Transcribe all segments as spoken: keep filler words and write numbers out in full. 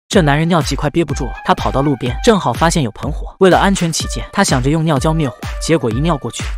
这男人尿急快憋不住了，他跑到路边，正好发现有盆火。为了安全起见，他想着用尿胶灭火，结果一尿过去。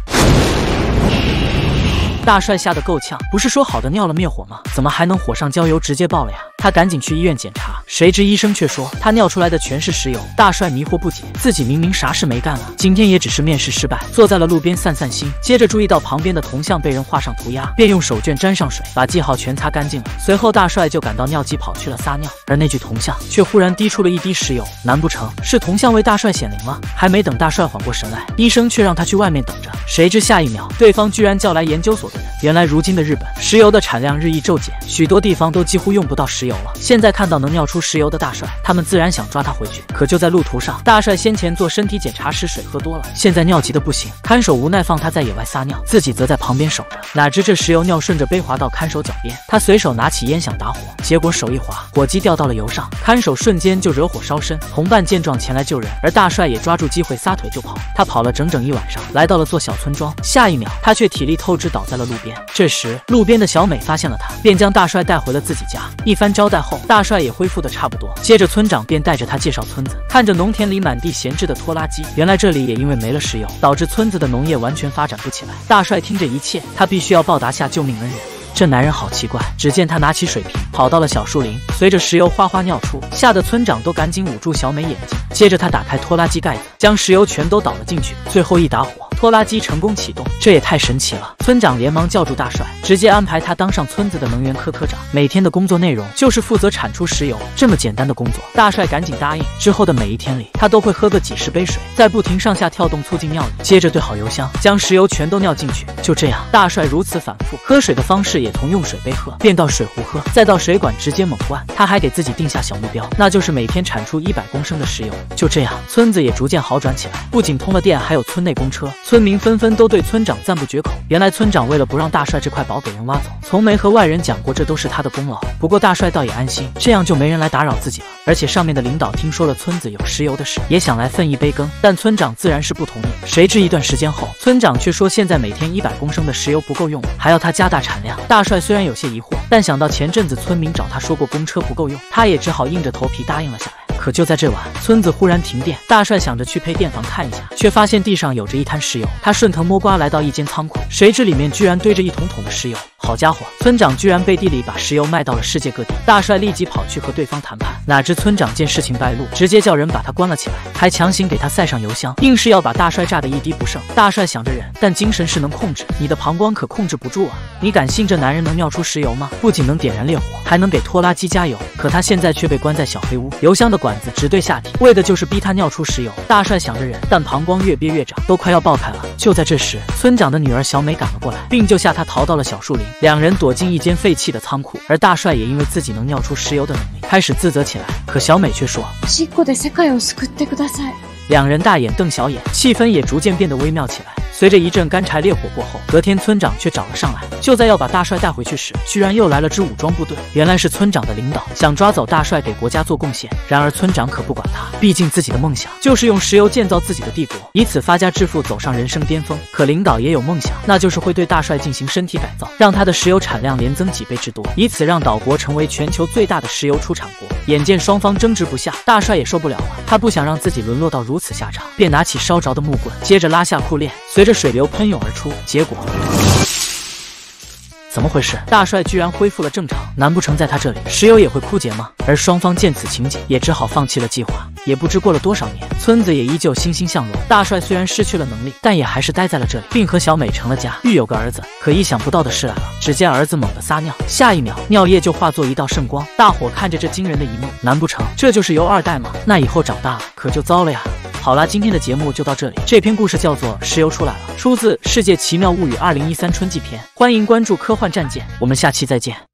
大帅吓得够呛，不是说好的尿了灭火吗？怎么还能火上浇油直接爆了呀？他赶紧去医院检查，谁知医生却说他尿出来的全是石油。大帅迷惑不解，自己明明啥事没干啊，今天也只是面试失败，坐在了路边散散心。接着注意到旁边的铜像被人画上涂鸦，便用手绢沾上水，把记号全擦干净了。随后大帅就赶到尿急跑去了撒尿，而那具铜像却忽然滴出了一滴石油，难不成是铜像为大帅显灵了？还没等大帅缓过神来，医生却让他去外面等着。谁知下一秒，对方居然叫来研究所的人。原来如今的日本，石油的产量日益骤减，许多地方都几乎用不到石油了。现在看到能尿出石油的大帅，他们自然想抓他回去。可就在路途上，大帅先前做身体检查时水喝多了，现在尿急的不行，看守无奈放他在野外撒尿，自己则在旁边守着。哪知这石油尿顺着杯滑到看守脚边，他随手拿起烟想打火，结果手一滑，火机掉到了油上，看守瞬间就惹火烧身。同伴见状前来救人，而大帅也抓住机会撒腿就跑。他跑了整整一晚上，来到了座小村庄。下一秒，他却体力透支倒在了路边。这时，路边的小美发现了他，便将大帅带回了自己家。一番招待后，大帅也恢复的差不多。接着，村长便带着他介绍村子，看着农田里满地闲置的拖拉机，原来这里也因为没了石油，导致村子的农业完全发展不起来。大帅听着一切，他必须要报答下救命恩人。这男人好奇怪，只见他拿起水瓶，跑到了小树林，随着石油哗哗尿出，吓得村长都赶紧捂住小美眼睛。接着他打开拖拉机盖子，将石油全都倒了进去，最后一打火，拖拉机成功启动，这也太神奇了！村长连忙叫住大帅，直接安排他当上村子的能源科科长，每天的工作内容就是负责产出石油。这么简单的工作，大帅赶紧答应。之后的每一天里，他都会喝个几十杯水，再不停上下跳动促进尿液，接着对好油箱，将石油全都尿进去。就这样，大帅如此反复，喝水的方式也从用水杯喝变到水壶喝，再到水管直接猛灌。他还给自己定下小目标，那就是每天产出一百公升的石油。就这样，村子也逐渐好转起来，不仅通了电，还有村内公车。村民纷纷都对村长赞不绝口。原来村长为了不让大帅这块宝给人挖走，从没和外人讲过这都是他的功劳。不过大帅倒也安心，这样就没人来打扰自己了。而且上面的领导听说了村子有石油的事，也想来分一杯羹，但村长自然是不同意。谁知一段时间后，村长却说现在每天一百公升的石油不够用，还要他加大产量。大帅虽然有些疑惑，但想到前阵子村民找他说过公车不够用，他也只好硬着头皮答应了下来。可就在这晚，村子忽然停电，大帅想着去配电房看一下，却发现地上有着一滩石油。他顺藤摸瓜来到一间仓库，谁知里面居然堆着一桶桶的石油。好家伙，村长居然背地里把石油卖到了世界各地。大帅立即跑去和对方谈判，哪知村长见事情败露，直接叫人把他关了起来，还强行给他塞上油箱，硬是要把大帅炸得一滴不剩。大帅想着忍，但精神是能控制，你的膀胱可控制不住啊！你敢信这男人能尿出石油吗？不仅能点燃烈火，还能给拖拉机加油。可他现在却被关在小黑屋，油箱的管子直对下体，为的就是逼他尿出石油。大帅想着忍，但膀胱越憋越胀，都快要爆开了。就在这时，村长的女儿小美赶了过来，并救下他逃到了小树林。两人躲进一间废弃的仓库，而大帅也因为自己能尿出石油的能力，开始自责起来。可小美却说：“两人大眼瞪小眼，气氛也逐渐变得微妙起来。随着一阵干柴烈火过后，隔天村长却找了上来。就在要把大帅带回去时，居然又来了支武装部队。原来是村长的领导想抓走大帅给国家做贡献。然而村长可不管他，毕竟自己的梦想就是用石油建造自己的帝国，以此发家致富，走上人生巅峰。可领导也有梦想，那就是会对大帅进行身体改造，让他的石油产量连增几倍之多，以此让岛国成为全球最大的石油出产国。眼见双方争执不下，大帅也受不了了，他不想让自己沦落到如此下场，便拿起烧着的木棍，接着拉下裤链，随着水流喷涌而出。结果怎么回事？大帅居然恢复了正常，难不成在他这里石油也会枯竭吗？而双方见此情景，也只好放弃了计划。也不知过了多少年，村子也依旧欣欣向荣。大帅虽然失去了能力，但也还是待在了这里，并和小美成了家，育有个儿子。可意想不到的事来了，只见儿子猛地撒尿，下一秒尿液就化作一道圣光。大伙看着这惊人的一幕，难不成这就是油二代吗？那以后长大了可就糟了呀！好啦，今天的节目就到这里。这篇故事叫做《石油出来了》，出自《世界奇妙物语》二零一三春季篇。欢迎关注科幻战舰，我们下期再见。